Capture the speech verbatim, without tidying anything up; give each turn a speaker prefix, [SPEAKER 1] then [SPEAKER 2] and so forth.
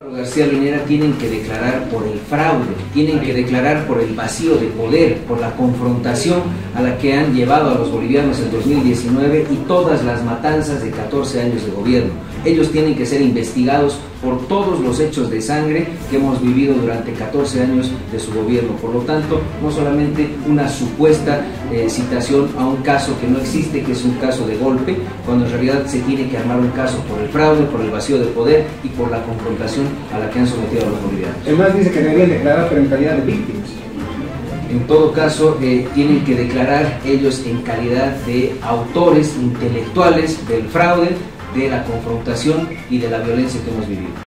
[SPEAKER 1] García Linera tienen que declarar por el fraude, tienen que declarar por el vacío de poder, por la confrontación a la que han llevado a los bolivianos en dos mil diecinueve y todas las matanzas de catorce años de gobierno. Ellos tienen que ser investigados por todos los hechos de sangre que hemos vivido durante catorce años de su gobierno. Por lo tanto, no solamente una supuesta eh, citación a un caso que no existe, que es un caso de golpe, cuando en realidad se tiene que armar un caso por el fraude, por el vacío de poder y por la confrontación a la que han sometido a los bolivianos.
[SPEAKER 2] Además dice que deberían declarar pero en calidad de víctimas.
[SPEAKER 1] En todo caso, eh, tienen que declarar ellos en calidad de autores intelectuales del fraude, de la confrontación y de la violencia que hemos vivido.